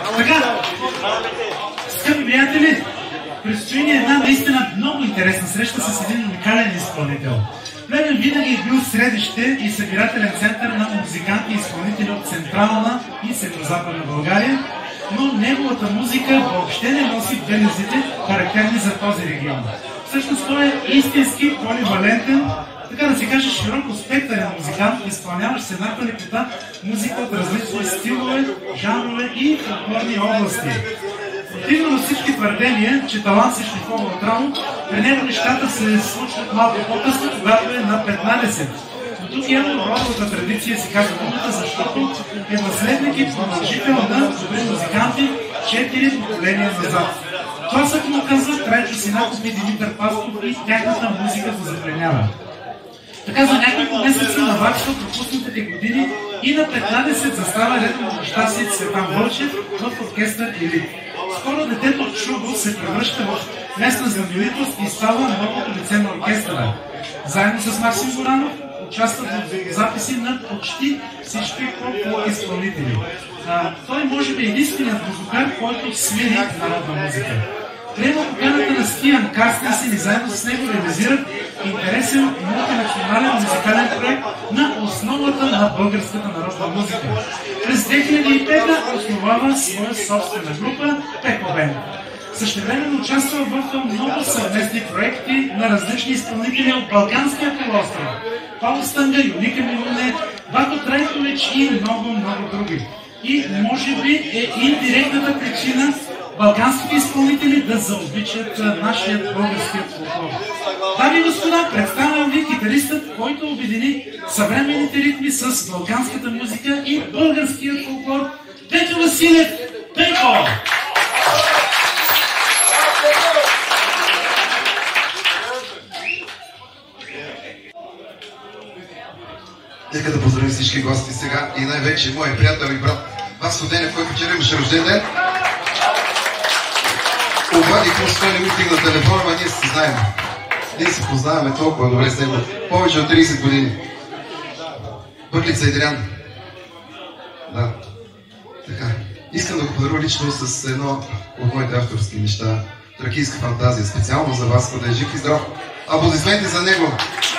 Така, скъпи приятели, предстои ни една наистина много интересна среща с един уникален изпълнител. Плевен винаги е бил средище и събирателен център на музиканти и изпълнители от Централна и Северозападна България, но неговата музика въобще не носи белезите, характерни за този регион. Всъщност той е истински поливалентен, така да се каже, широко спектърен музикант, изпълняващ с еднаква лекота музика от различни стилове, жанрове и фолклорни области. Противно на всички твърдения, че талант се шлифова от рано, при него нещата се случват малко по-късно, когато е на 15. Но тук явно родовата традиция се казва думата, защото е наследник и продължител на добри музиканти 4 поколения назад. Гласът му казва Трайчо Синаков и Димитър Пасков и тяхната музика го запленява. Така за няколко месеца наваксва пропуснатите години и на 15 застава редом на баща си Цветан Вълчев в оркестър Елит. Скоро детето от Шубо се превръща в местна знаменитост и става новото лице на оркестъра. Заедно с Максим Горанов участват в записи на почти всички поп изпълнители. Той може би е единственият музикар, който свири народна музика. Приема поканата на Стиян Карстенсен и заедно с него реализират интересен мултинационален музикален проект на основата на българската народна музика. През 2005 основава своя собствена група Пеко Бенд. Същевременно участва в много съвместни проекти на различни изпълнители от Балканския полуостров. Павел Стънга, Юника Милуне, Бато Трайкович и много други. И може би е индиректната причина балканските изпълнители да заобичат нашия българският фолклор. Дами и господа, представям ви китаристът, който обедини съвременните ритми с балканската музика и българският фолклор, Петю Василев, Пеко! Нека да поздравим всички гости сега и най-вече моя приятел и брат Васко Денев, който вчера имаше рожден ден. Обадих му, сме не ми стигна телефона, но ние се знаем. Ние се познаваме толкова добре с него. Повече от 30 години. Бъклица Идриан. Да. Така. Искам да го подаря лично с едно от моите авторски неща. Тракийска фантазия. Специално за Васко, да е жив и здрав. Аплодисменти за него.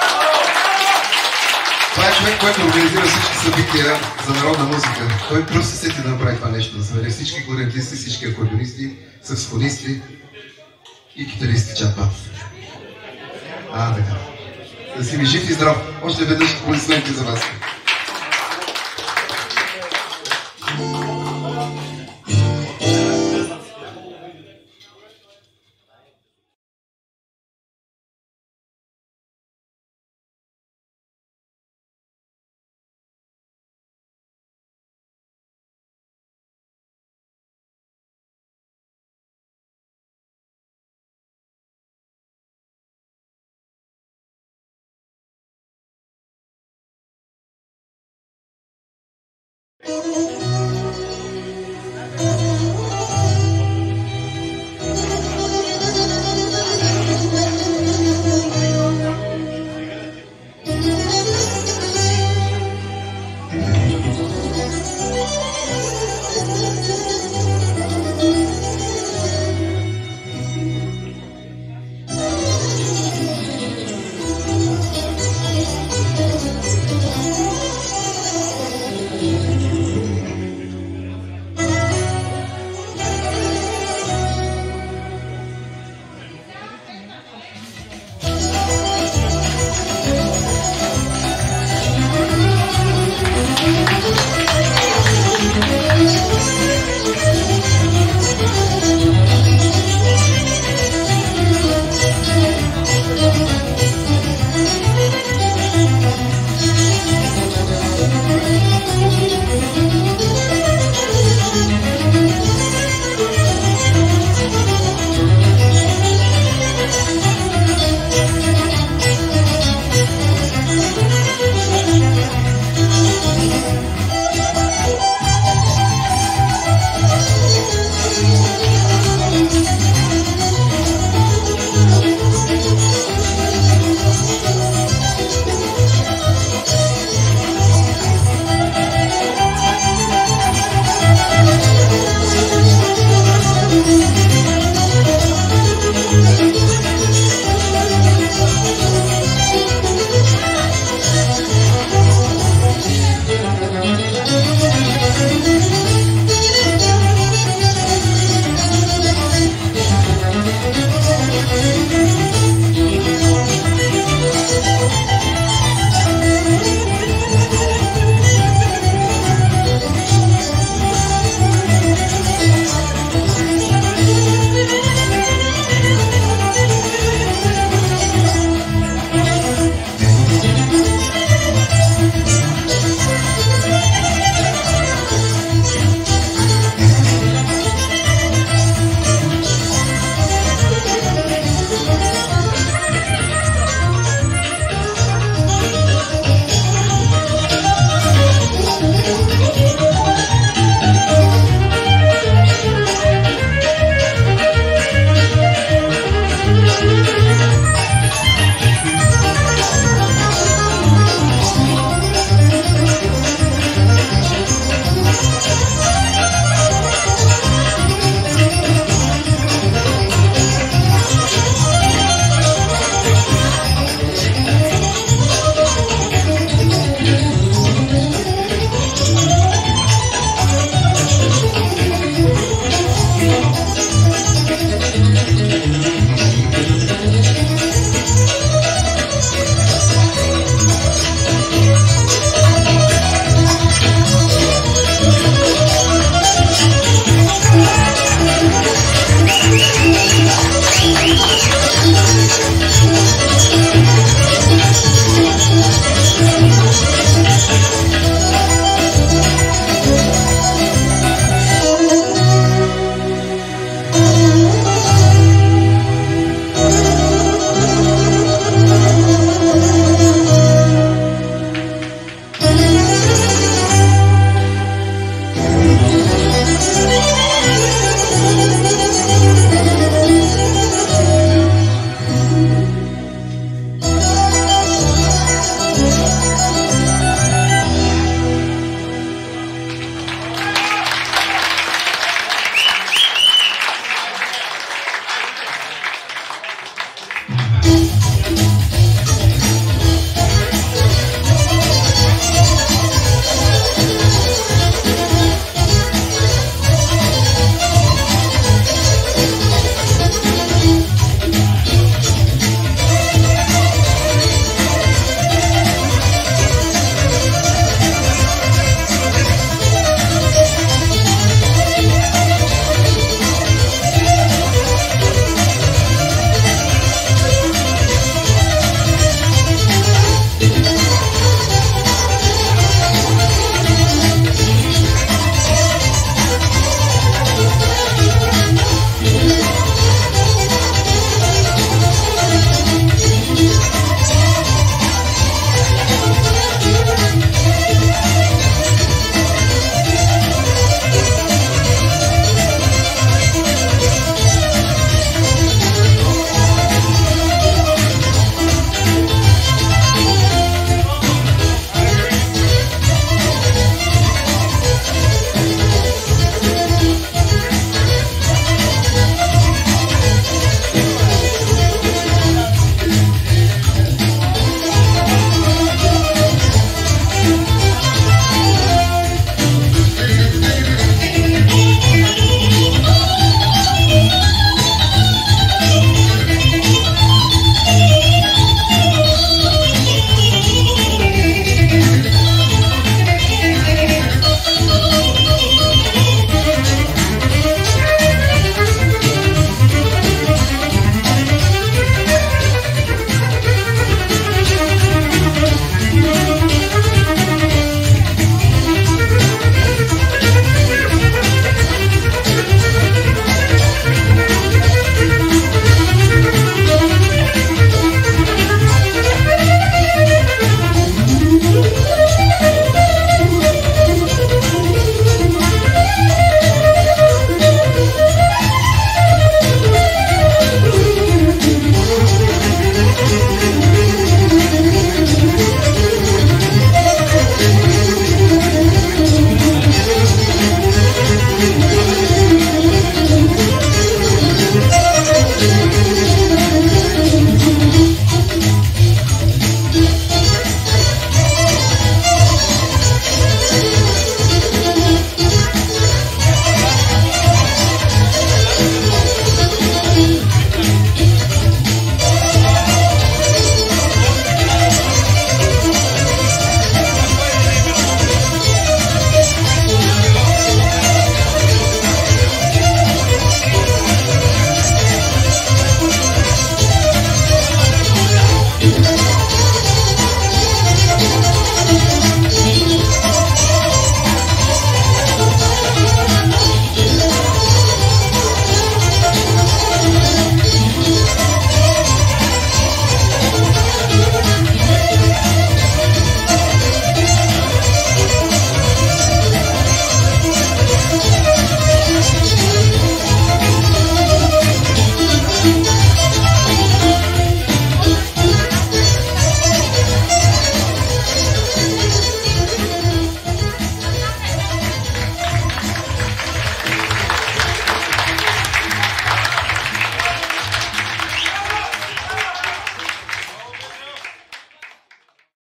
Това е човек, който организира всички събития за народна музика. Той просто се сети да направи това нещо, да събере всички кларнетисти, всички акордеонисти, саксофонисти и китаристи чат-пат. Така. Да си ви жив и здрав. Още веднъж аплодисменти за вас.